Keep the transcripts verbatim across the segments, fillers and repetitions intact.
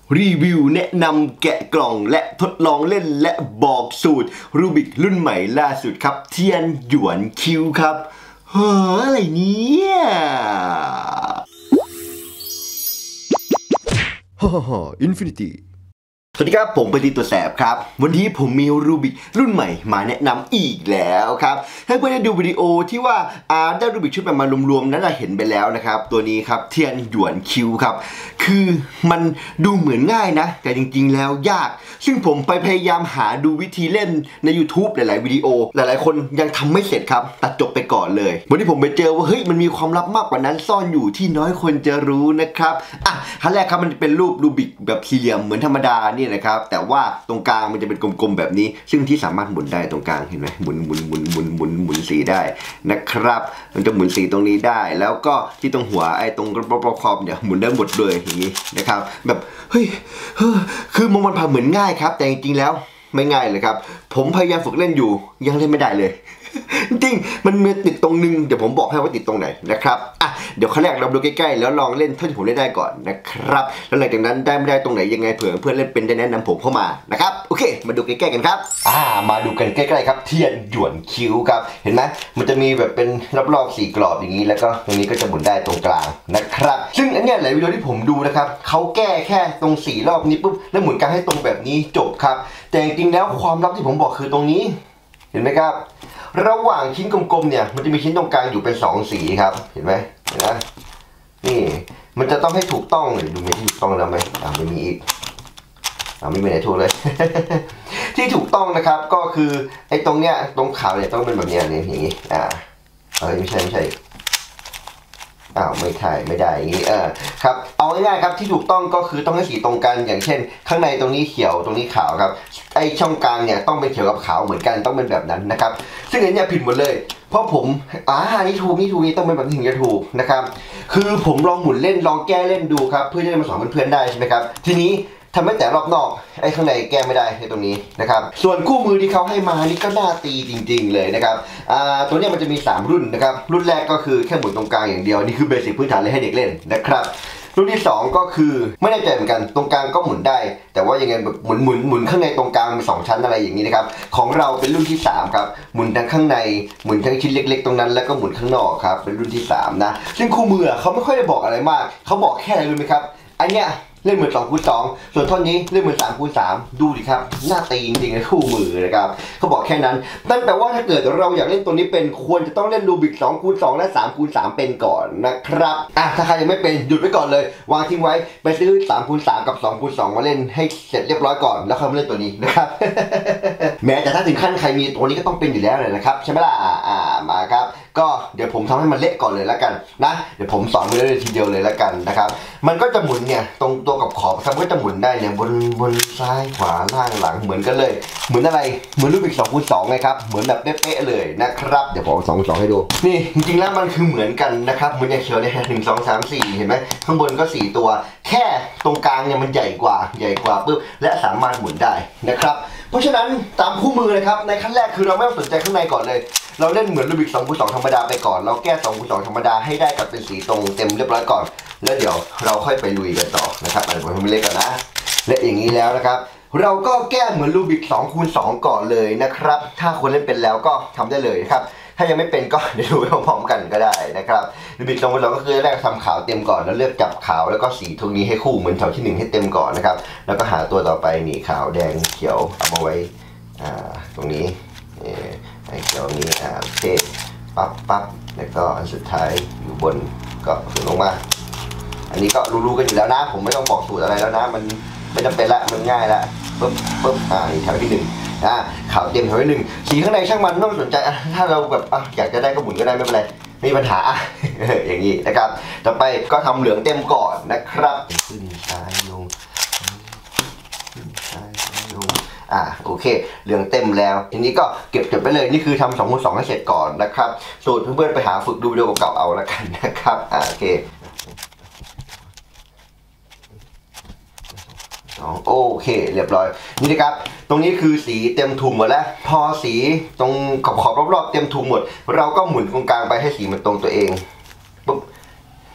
รีวิวแนะนำแกะกล่องและทดลองเล่นและบอกสูตรรูบิกรุ่นใหม่ล่าสุดครับเทียนหยวนคิวครับเฮ้ออะไรเนี่ยฮ่าฮ่าอินฟินิตี้สวัสดีครับผมปฏิตัวแสบครับวันนี้ผมมีรูบิกรุ่นใหม่มาแนะนำอีกแล้วครับให้เพื่อนได้ดูวิดีโอที่ว่าอาได้รูบิกชุดแบบมารวมๆนั้นเราเห็นไปแล้วนะครับตัวนี้ครับเทียนหยวนคิวครับคือมันดูเหมือนง่ายนะแต่จริงๆแล้วยากซึ่งผมไปพยายามหาดูวิธีเล่นใน YouTube หลายๆวิดีโอหลายๆคนยังทำไม่เสร็จครับตัดจบไปก่อนเลยวันนี้ผมไปเจอว่าเฮ้ยมันมีความลับมากกว่านั้นซ่อนอยู่ที่น้อยคนจะรู้นะครับอ่ะขั้นแรกครับมันเป็นรูปรูบิกแบบสี่เหลี่ยมเหมือนธรรมดานี่นะครับแต่ว่าตรงกลางมันจะเป็นกลมๆแบบนี้ซึ่งที่สามารถหมุนได้ตรงกลางเห็นไหมหมุนหมุนหมุนหมุนหมุนหมุนสีได้นะครับมันจะหมุนสีตรงนี้ได้แล้วก็ที่ตรงหัวไอ้ตรงรอบๆขอบเนี่ยหมุนได้หมดเลยอย่างนี้นะครับแบบเฮ้ยคือมองมันผ่านเหมือนง่ายครับแต่จริงๆแล้วไม่ง่ายเลยครับผมพยายามฝึกเล่นอยู่ยังเล่นไม่ได้เลยจริงมันมีติดตรงนึงเดี๋ยวผมบอกให้ว่าติดตรงไหนนะครับอ่ะเดี๋ยวขั้นแรกเราดูใกล้ๆแล้วลองเล่นเท่าที่ผมเล่นได้ก่อนนะครับแล้วหลังจากนั้นได้ไม่ได้ตรงไหนยังไงเผื่อเพื่อนเล่นเป็นได้แนะนำผมเข้ามานะครับโอเคมาดูใกล้ๆกันครับอ่ามาดูกันใกล้ๆครับเทียนหยวนคิ้วครับเห็นไหมมันจะมีแบบเป็นรอบๆสี่กรอบอย่างนี้แล้วก็ตรงนี้ก็จะหมุนได้ตรงกลางนะครับซึ่งอันนี้หลายวิดีโอที่ผมดูนะครับเขาแก้แค่ตรงสี่รอบนี้ปุ๊บแล้วหมุนกันให้ตรงแบบนี้จบครับแต่จริงๆแล้วความลับที่ผมบอกคือตรงนี้เห็นไหมครับระหว่างชิ้นกลมๆเนี่ยมันจะมีชิ้นตรงกลางอยู่เป็นสองสีครับเห็นไหมเห็นไหมนี่มันจะต้องให้ถูกต้องเลยดูมีที่ถูกต้องแล้วไหมอ่าไม่มีอีกอ่าไม่มีไหนถูกเลย ที่ถูกต้องนะครับก็คือไอ้ตรงเนี้ยตรงขาวเนี่ยต้องเป็นแบบนี้นี่อย่างนี้อ่าเอ้ยไม่ใช่ไม่ใช่อ้าวไม่ใช่ไม่ได้อย่างนี้เออครับเอาง่ายๆครับที่ถูกต้องก็คือต้องให้สีตรงกันอย่างเช่นข้างในตรงนี้เขียวตรงนี้ขาวครับไอช่องกลางเนี่ยต้องเป็นเขียวกับขาวเหมือนกันต้องเป็นแบบนั้นนะครับซึ่งอันนี้ผิดหมดเลยเพราะผมอ่านี่ถูกนี่ถูกนี่ต้องเป็นแบบนี้ถึงจะถูกนะครับคือผมลองหมุนเล่นลองแก้เล่นดูครับเพื่อจะได้มาสอนเพื่อนๆได้ใช่ไหมครับทีนี้ทำให้แต่รอบนอกไอ้ข้างในแก้ไม่ได้ในตรงนี้นะครับส่วนคู่มือที่เขาให้มานี่ก็น่าตีจริงๆเลยนะครับอ่าตัวนี้มันจะมีสามรุ่นนะครับรุ่นแรกก็คือแค่หมุนตรงกลางอย่างเดียวนี่คือเบสิกพื้นฐานเลยให้เด็กเล่นนะครับรุ่นที่สองก็คือไม่แน่ใจเหมือนกันตรงกลางก็หมุนได้แต่ว่ายังไงแบบหมุนหมุนหมุนข้างในตรงกลางมีสองชั้นอะไรอย่างนี้นะครับของเราเป็นรุ่นที่สามครับหมุนทั้งข้างในหมุนทั้งชิ้นเล็กๆตรงนั้นแล้วก็หมุนข้างนอกครับเป็นรุ่นที่สามนะซึ่งคู่มือเขาไม่ค่อยได้บอกอะไรมากเขาบอกแค่อะไรรู้ไหมครับอันเนี้ยเล่นเหมือนสองคูณสองส่วนท่อนนี้เล่นเหมือนสามคูณสามดูดิครับหน้าตีจริงๆในคู่มือนะครับเขาบอกแค่นั้นนั่นแปลว่าถ้าเกิดเราอยากเล่นตัวนี้เป็นควรจะต้องเล่นรูบิกสองคูณสองและสามคูณสามเป็นก่อนนะครับอ่ะถ้าใครยังไม่เป็นหยุดไว้ก่อนเลยวางทิ้งไว้ไปซื้อสามคูณสามกับสองคูณสองมาเล่นให้เสร็จเรียบร้อยก่อนแล้วค่อยมาเล่นตัวนี้นะครับ แม้แต่ถ้าถึงขั้นใครมีตัวนี้ก็ต้องเป็นอยู่แล้วเลยนะครับใช่ไหมล่ะอ่ามาครับก็เดี๋ยวผมทำให้มันเละก่อนเลยแล้วกันนะเดี๋ยวผมสอนไปเลยทีเดียวเลยแล้วกันนะครับมันก็จะหมุนเนี่ยตรงตัวกับขอบครับก็จะหมุนได้เนี่ยบนบนซ้ายขวาล่างหลังเหมือนกันเลยเหมือนอะไรเหมือนรูปอีกสองคูณสองไงครับเหมือนแบบเป๊ะๆเลยนะครับเดี๋ยวผมสองคูณสองให้ดูนี่จริงๆแล้วมันคือเหมือนกันนะครับเหมือนอย่างเขียวเนี่ยหนึ่งสองสามสี่เห็นไหมข้างบนก็สี่ตัวแค่ตรงกลางเนี่ยมันใหญ่กว่าใหญ่กว่าปุ๊บและสามารถหมุนได้นะครับเพราะฉะนั้นตามคู่มือเลยครับในขั้นแรกคือเราไม่ต้องสนใจข้างในก่อนเลยเราเล่นเหมือนรูบิกสองคูณสองธรรมดาไปก่อนเราแก้สองคูณสองธรรมดาให้ได้กับเป็นสีตรงเต็มเรียบร้อยก่อนแล้วเดี๋ยวเราค่อยไปลุยกันต่อนะครับอันนี้ผมทำเล็กก่อนนะและอย่างนี้แล้วนะครับเราก็แก้เหมือนรูบิกสองคูณสองก่อนเลยนะครับถ้าคนเล่นเป็นแล้วก็ทำได้เลยครับถ้ายังไม่เป็นก็เดี๋ยวดูไปพร้อมๆกันก็ได้นะครับรูบิกสองคูณสองก็คือแรกทำขาวเต็มก่อนแล้วเลือกจับขาวแล้วก็สีตรงนี้ให้คู่เหมือนแถวที่หนึ่งให้เต็มก่อนนะครับแล้วก็หาตัวต่อไปนี่ขาวแดงเขียวเอามาไว้อ่าตรงนี้ไอ้เขียวนี้อ่าโอเคปั๊บปั๊บแล้วก็อันสุดท้ายอยู่บนก็ถึงลงมาอันนี้ก็รู้ๆกันอยู่แล้วนะผมไม่ต้องบอกสูตรอะไรแล้วนะมันไม่จำเป็นละมันง่ายละปึ๊บปึ๊บอ่านี่แถวที่หนึ่งอ่าขาวเต็มแถวที่หนึ่งสีข้างในช่างมันไม่ต้องสนใจอ่ะถ้าเราแบบอ่ะอยากจะได้ก็หมุนก็ได้ไม่เป็นไรไม่มีปัญหาอ่ะ อย่างนี้นะครับต่อไปก็ทำเหลืองเต็มก่อนนะครับขึ้นซ้ายลงขึ้นซ้ายลงอ่าโอเคเหลืองเต็มแล้วทีนี้ก็เก็บเก็บไปเลยนี่คือทำสองคูณสองให้เสร็จก่อนนะครับสูตรเพื่อนๆไปหาฝึกดูวิดีโอเก่าๆเอาละกันนะครับอ่าโอเคโอเคเรียบร้อยนี่นะครับตรงนี้คือสีเต็มถุงหมดแล้วพอสีตรงขอบๆรอบๆเต็มถุงหมดเราก็หมุนตรงกลางไปให้สีมันตรงตัวเองปุ๊บ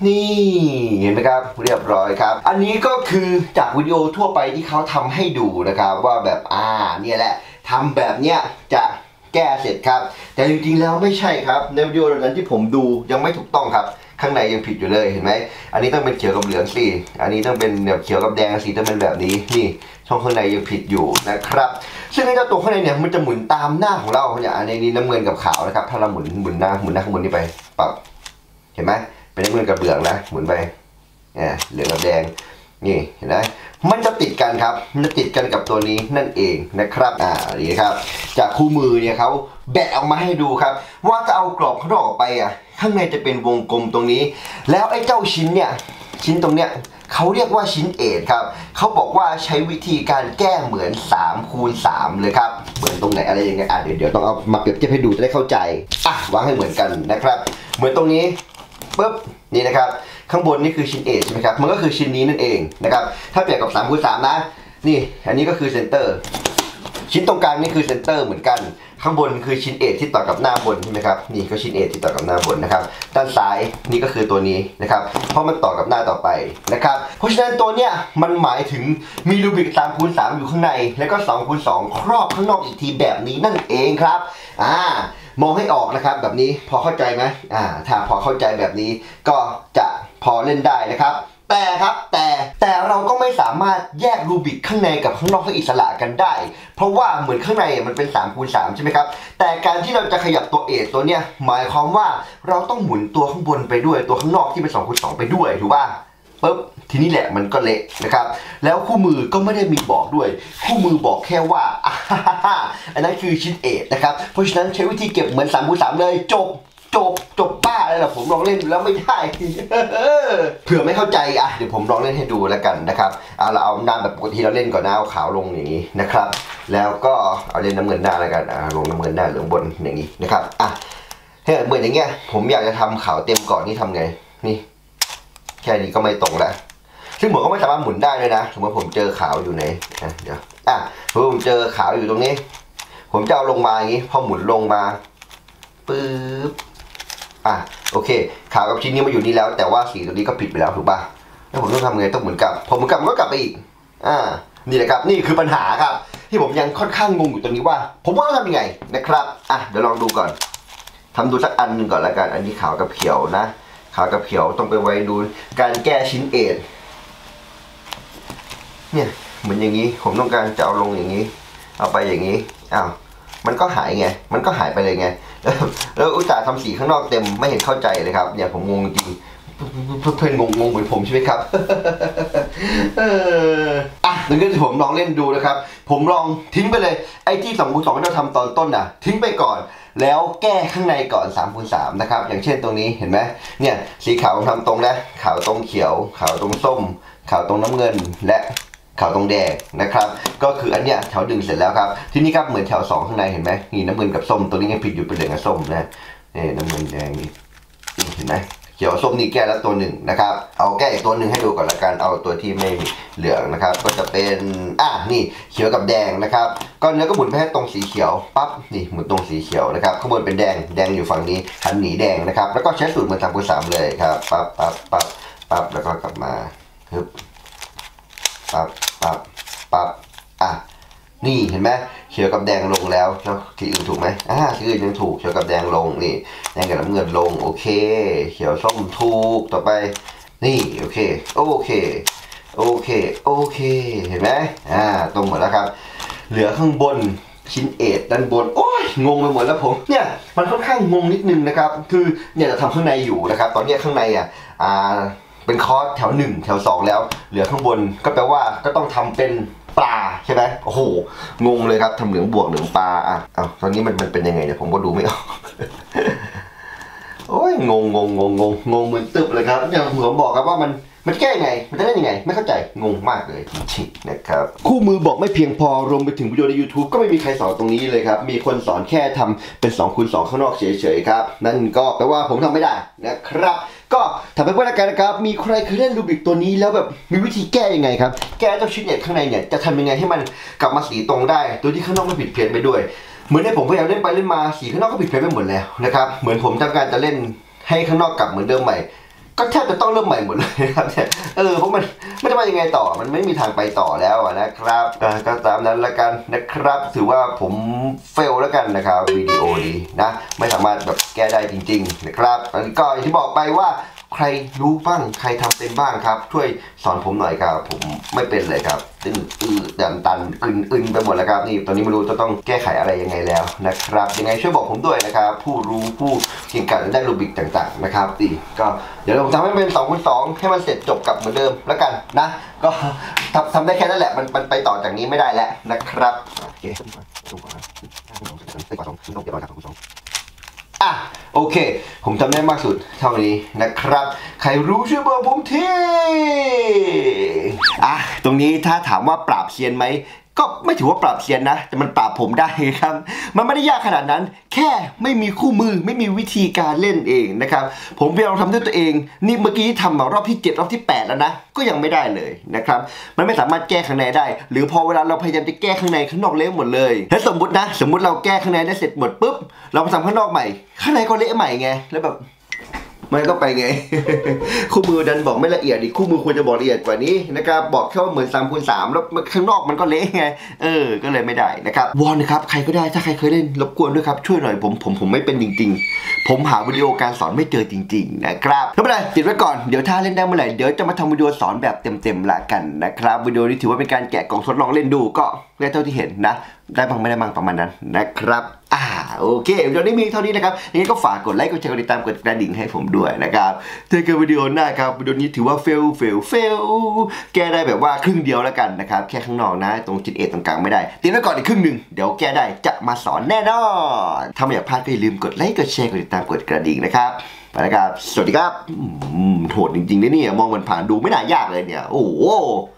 นี่เห็นไหมครับเรียบร้อยครับอันนี้ก็คือจากวิดีโอทั่วไปที่เขาทำให้ดูนะครับว่าแบบอ่าเนี่ยแหละทำแบบเนี้ยจะแก้เสร็จครับแต่จริงๆแล้วไม่ใช่ครับในวิดีโอนั้นที่ผมดูยังไม่ถูกต้องครับข้างในยังผิดอยู่เลยเห็นไหมอันนี้ต้องเป็นเขียวกับเหลืองสิอันนี้ต้องเป็นแบบเขียวกับแดงสิต้องเป็นแบบนี้นี่ช่องข้างในยังผิดอยู่นะครับซึ่งในเจ้าตัวข้างในเนี่ยมันจะหมุนตามหน้าของเราเนี่ยอันนี้น้ำเงินกับขาวนะครับถ้าเราหมุนหมุนหน้าหมุนหน้าข้างบนนี้ไปปรับเห็นไหมเป็นน้ำเงินกับเหลืองนะหมุนไปเนี่ยเหลืองกับแดงนี่เห็นไหมมันจะติดกันครับมันจะติดกันกับตัวนี้นั่นเองนะครับอ่านี่ครับจากคู่มือเนี่ยเขาแบะออกมาให้ดูครับว่าจะเอากรอบข้างนอกออกไปอ่ะข้างในจะเป็นวงกลมตรงนี้แล้วไอ้เจ้าชิ้นเนี่ยชิ้นตรงเนี้ยเขาเรียกว่าชิ้นเอทครับเขาบอกว่าใช้วิธีการแก้เหมือนสามคูณสามเลยครับเหมือนตรงไหนอะไรยังไงอ่ะเดี๋ยวเดี๋ยวต้องเอามาเปรียบเทียบให้ดูจะได้เข้าใจอ่ะวางให้เหมือนกันนะครับเหมือนตรงนี้ปุ๊บนี่นะครับข้างบนนี่คือชิ้นเอทใช่ไหมครับมันก็คือชิ้นนี้นั่นเองนะครับถ้าเปรียบกับสามคูณสามนะนี่อันนี้ก็คือเซนเตอร์ชิ้นตรงกลางนี่คือเซนเตอร์เหมือนกันข้างบนคือชิ้นเอทที่ต่อกับหน้าบนใช่ไหมครับนี่ก็ชิ้นเอทที่ต่อกับหน้าบนนะครับด้านซ้ายนี่ก็คือตัวนี้นะครับเพราะมันต่อกับหน้าต่อไปนะครับเพราะฉะนั้นตัวเนี้ยมันหมายถึงมีรูบิกสามคูณสามอยู่ข้างในแล้วก็สองคูณสองครอบข้างนอกอีกทีแบบนี้นั่นเองครับอ่ามองให้ออกนะครับแบบนี้พอเข้าใจไหมอ่าถ้าพอเข้าใจแบบนี้ก็จะพอเล่นได้นะครับแต่ครับแต่แต่เราก็ไม่สามารถแยกรูบิกข้างในกับข้างนอกให้อิสระกันได้เพราะว่าเหมือนข้างในมันเป็นสามคูณสามใช่ไหมครับแต่การที่เราจะขยับตัวเอทตัวเนี้ยหมายความว่าเราต้องหมุนตัวข้างบนไปด้วยตัวข้างนอกที่เป็นสองคูณสองไปด้วยถูกป่ะปุ๊บทีนี้แหละมันก็เละนะครับแล้วคู่มือก็ไม่ได้มีบอกด้วยคู่มือบอกแค่ว่าอันนั้นคือชิ้นเอทนะครับเพราะฉะนั้นใช้วิธีเก็บเหมือนสามคูณสามเลยจบจบจบบ้าเลยนะผมลองเล่นแล้วไม่ได้เผื่อไม่เข้าใจอ่ะเดี๋ยวผมลองเล่นให้ดูแล้วกันนะครับเอาเราเอาน้ำแบบปกติเราเล่นก่อนนะเอาขาวลงอย่างนี้นะครับแล้วก็เอาเล่นน้ำเงินหน้าแล้วกันอ่าลงน้ำเงินหน้าเหลืองบนอย่างนี้นะครับอ่ะให้เหมือนอย่างเงี้ยผมอยากจะทำขาวเต็มก่อนนี่ทำไงนี่แค่นี้ก็ไม่ตรงแล้วซึ่งผมก็ไม่สามารถหมุนได้เลยนะสมมติผมเจอขาวอยู่ไหนอ่ะเดี๋ยวอ่ะผมเจอขาวอยู่ตรงนี้ผมจะเอาลงมาอย่างนี้พอหมุนลงมาปึ๊บอ่ะโอเคขาวกับชิ้นนี้มาอยู่นี่แล้วแต่ว่าสีตัวนี้ก็ผิดไปแล้วถูกป่ะแล้วผมต้องทำไงต้องหมุนกลับผมหมุนกลับมันก็กลับไปอีกอ่านี่แหละครับนี่คือปัญหาครับที่ผมยังค่อนข้างงงอยู่ตรงนี้ว่าผมว่าต้องทำยังไงนะครับอ่ะเดี๋ยวลองดูก่อนทำดูสักอันหนึ่งก่อนแล้วกันอันนี้ขาวกับเขียวนะขาวกับเขียวต้องไปไว้ดูการแก้ชิ้นเอทเนี่ยเหมือนอย่างนี้ผมต้องการจะเอาลงอย่างนี้เอาไปอย่างนี้อ้าวมันก็หายไงมันก็หายไปเลยไงแล้วอุตส่าห์ทำสีข้างนอกเต็มไม่เห็นเข้าใจเลยครับเนี่ยผมงงจริงเพื่อนงงงงเหมือนผมใช่ไหมครับเอออ่ะงั้นผมลองเล่นดูนะครับผมลองทิ้งไปเลยไอ้ที่สองคูณสองที่เราทำตอนต้นน่ะทิ้งไปก่อนแล้วแก้ข้างในก่อนสามคูณสามนะครับอย่างเช่นตรงนี้เห็นไหมเนี่ยสีขาวผมทำตรงนะขาวตรงเขียวขาวตรงส้มขาวตรงน้ำเงินและขาวตรงแดงนะครับก็คืออันเนี้ยแถวดึงเสร็จแล้วครับทีนี้ครับเหมือนแถวสองข้างในเห็นไหมนี่น้ำเงินกับส้มตัวนี้ยังผิดอยู่เป็นเหลืองกับส้มนะนี่น้ำเงินแดงนี่เห็นไหมเขียวส้มนี่แก้แล้วตัวหนึ่งนะครับเอาแก้อีกตัวหนึ่งให้ดูก่อนละกันเอาตัวที่ไม่เหลืองนะครับก็จะเป็นอ่ะนี่เขียวกับแดงนะครับก็เนื้อก็หมุนไปให้ตรงสีเขียวปั๊บนี่หมุนตรงสีเขียวนะครับข้างบนเป็นแดงแดงอยู่ฝั่งนี้หันหนีแดงนะครับแล้วก็ใช้สูตรเหมือนสามคูณสามเลยครับปั๊บปั๊บปั๊บปั๊บแล้วก็กลับมาฮึบปั๊บปั๊บปั๊บอ่ะนี่เห็นไหมเขียวกับแดงลงแล้วแล้วสีอื่นถูกไหมอ่าสีอื่นยังถูกเขียวกับแดงลงนี่แดงกับน้ำเงินลงโอเคเขียวส้มถูกต่อไปนี่โอเคโอเคโอเคโอเคเห็นไหมอ่าตรงหมดแล้วครับเหลือข้างบนชิ้นเอทด้านบนโอ้ยงงไปหมดแล้วผมเนี่ยมันค่อนข้างงงนิดนึงนะครับคือเนี่ยจะทำข้างในอยู่นะครับตอนนี้ข้างในอ่ะอ่าเป็นคอร์สแถวหนึ่งแถวสองแล้วเหลือข้างบนก็แปลว่าก็ต้องทำเป็นปลาใช่ไหมโอ้โหงงเลยครับทำเหลืองบวกเหลืองปลาอ่ะอ้าวตอนนี้มันมันเป็นยังไงเนี่ยผมก็ดูไม่ออกโอ้ยงงงงงงงงงเหมือนตึบเลยครับอย่างผมบอกครับว่ามันมันแก้ยังไงมันจะได้ยังไงไม่เข้าใจงงมากเลยจริงๆนะครับคู่มือบอกไม่เพียงพอรวมไปถึงวิดีโอใน YouTube ก็ไม่มีใครสอนตรงนี้เลยครับมีคนสอนแค่ทำเป็นสองคูณสองข้างนอกเฉยๆครับนั่นก็แปลว่าผมทำไม่ได้นะครับก็ถ้าเป็นเพื่อนกันนะครับมีใครเคยเล่นรูบิกตัวนี้แล้วแบบมีวิธีแก้ยังไงครับแก้เจ้าชิ้นเน็ตข้างในเนี่ยจะทำยังไงให้มันกลับมาสีตรงได้โดยที่ข้างนอกไม่ผิดเพี้ยนไปด้วยเหมือนที่ผมพยายามเล่นไปเล่นมาสีข้างนอกก็ผิดเพี้ยนไปหมดแล้วนะครับเหมือนผมต้องการจะเล่นให้ข้างนอกกลับเหมือนเดิมใหม่ก็แทบจะต้องเริ่มใหม่หมดเลยนะครับเนี่ยเออเพราะมันไม่ได้ว่ายังไงต่อมันไม่มีทางไปต่อแล้วนะครับก็ตามนั้นละกันนะครับถือว่าผมเฟลแล้วกันนะครับวิดีโอนี้นะไม่สามารถแบบแก้ได้จริงๆนะครับก็อย่างที่บอกไปว่าใครรู้บ้างใครทำเป็นบ้างครับช่วยสอนผมหน่อยครับผมไม่เป็นเลยครับตึ้งอือดันตันอึนอึนไปหมดแล้วครับนี่ตอนนี้ไม่รู้จะต้องแก้ไขอะไรยังไงแล้วนะครับยังไงช่วยบอกผมด้วยนะครับผู้รู้ผู้เก่งกาจด้านรูบิกต่างๆนะครับดีก็เดี๋ยวผมทำให้เป็นสองคูณสองให้มันเสร็จจบกับเหมือนเดิมแล้วกันนะก็ทำทำได้แค่นั้นแหละมันมันไปต่อจากนี้ไม่ได้แล้วนะครับโอเคอ่ะโอเคผมทำได้มากสุดเท่านี้นะครับใครรู้ช่วยบอกผมทีอ่ะตรงนี้ถ้าถามว่าปราบเซียนไหมก็ไม่ถือว่าปราบเซียนนะแต่มันปราบผมได้ครับมันไม่ได้ยากขนาดนั้นแค่ไม่มีคู่มือไม่มีวิธีการเล่นเองนะครับผมพยายามทำด้วยตัวเองนี่เมื่อกี้ทำมารอบที่เจ็ดรอบที่แปดแล้วนะก็ยังไม่ได้เลยนะครับมันไม่สามารถแก้ข้างในได้หรือพอเวลาเราพยายามจะแก้ข้างในข้างนอกเละหมดเลยถ้าสมมตินะสมมติเราแก้ข้างในได้เสร็จหมดปุ๊บเราไปทำข้างนอกใหม่ข้างในก็เละใหม่ไงแล้วแบบมันต้องไปไง คู่มือดันบอกไม่ละเอียดอีกคู่มือควรจะบอกละเอียดกว่านี้นะครับบอกแค่ว่าเหมือนสามคูณสามแล้วข้างนอกมันก็เละไงเออก็เลยไม่ได้นะครับวอนนะครับใครก็ได้ถ้าใครเคยเล่นรบกวนด้วยครับช่วยหน่อยผมผมผมไม่เป็นจริงๆผมหาวิดีโอการสอนไม่เจอจริงๆนะครับไม่เป็นไรติดไว้ก่อนเดี๋ยวถ้าเล่นได้เมื่อไหร่เดี๋ยวจะมาทำวิดีโอสอนแบบเต็มๆละกันนะครับวิดีโอนี้ถือว่าเป็นการแกะกล่องทดลองเล่นดูก็ได้เท่าที่เห็นนะได้บ้างไม่ได้บ้างประมาณนั้นนะครับอ่าโอเคเดี๋ยวนี้มีเท่านี้นะครับยังไงก็ฝากกดไลค์กดแชร์กดติดตามกดกระดิ่งให้ผมด้วยนะครับเจอกันวิดีโอหน้าครับวิดีโอนี้ถือว่าเฟลเฟลเฟลแก้ได้แบบว่าครึ่งเดียวแล้วกันนะครับแค่ข้างนอกนะตรงจุดเอตรงกลางไม่ได้ติดไว้ก่อนอีกครึ่งหนึ่งเดี๋ยวแก้ได้จะมาสอนแน่นอนถ้าไม่อยากพลาดก็อย่าลืมกดไลค์กดแชร์กดติดตามกดกระดิ่งนะครับไปแล้วครับสวัสดีครับโหดจริงๆนะเนี่ยมองมันผ่านดูไม่น่ายากเลยเนี่ยโอ้โห